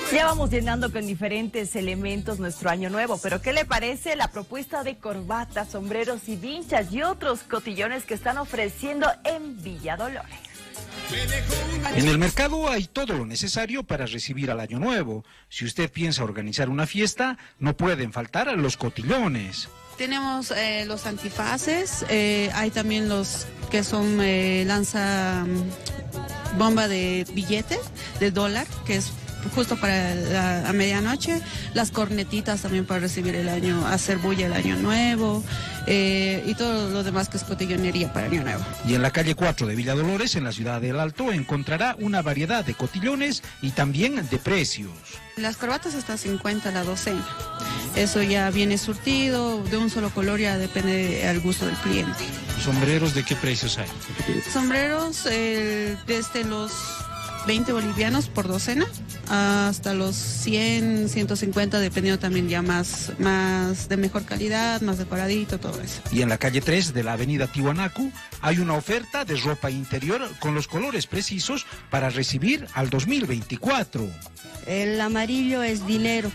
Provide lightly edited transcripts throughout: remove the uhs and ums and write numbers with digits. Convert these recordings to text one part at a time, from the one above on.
Ya vamos llenando con diferentes elementos nuestro año nuevo, pero ¿qué le parece la propuesta de corbatas, sombreros y vinchas y otros cotillones que están ofreciendo en Villa Dolores? En el mercado hay todo lo necesario para recibir al año nuevo. Si usted piensa organizar una fiesta, no pueden faltar los cotillones. Tenemos los antifaces, hay también los que son lanza bomba de billetes de dólar, que es justo para a medianoche, las cornetitas también para recibir el año, hacer bulla el año nuevo, y todo lo demás que es cotillonería para año nuevo. Y en la calle 4 de Villa Dolores, en la ciudad del Alto, encontrará una variedad de cotillones y también de precios. Las corbatas hasta 50 la docena. Eso ya viene surtido, de un solo color, ya depende al gusto del cliente. ¿Sombreros de qué precios hay? Sombreros desde los 20 bolivianos por docena hasta los 100, 150, dependiendo también ya más de mejor calidad, más decoradito, todo eso. Y en la calle 3 de la avenida Tiwanaku hay una oferta de ropa interior con los colores precisos para recibir al 2024. El amarillo es dinero,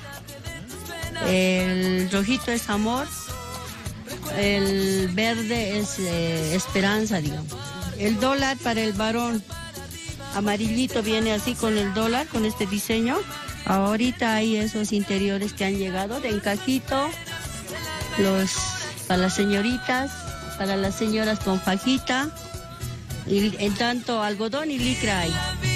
el rojito es amor, el verde es esperanza, digamos. El dólar para el varón, amarillito viene así con el dólar, con este diseño. Ahorita hay esos interiores que han llegado de encajito, para las señoritas, para las señoras con fajita, y en tanto algodón y licra hay.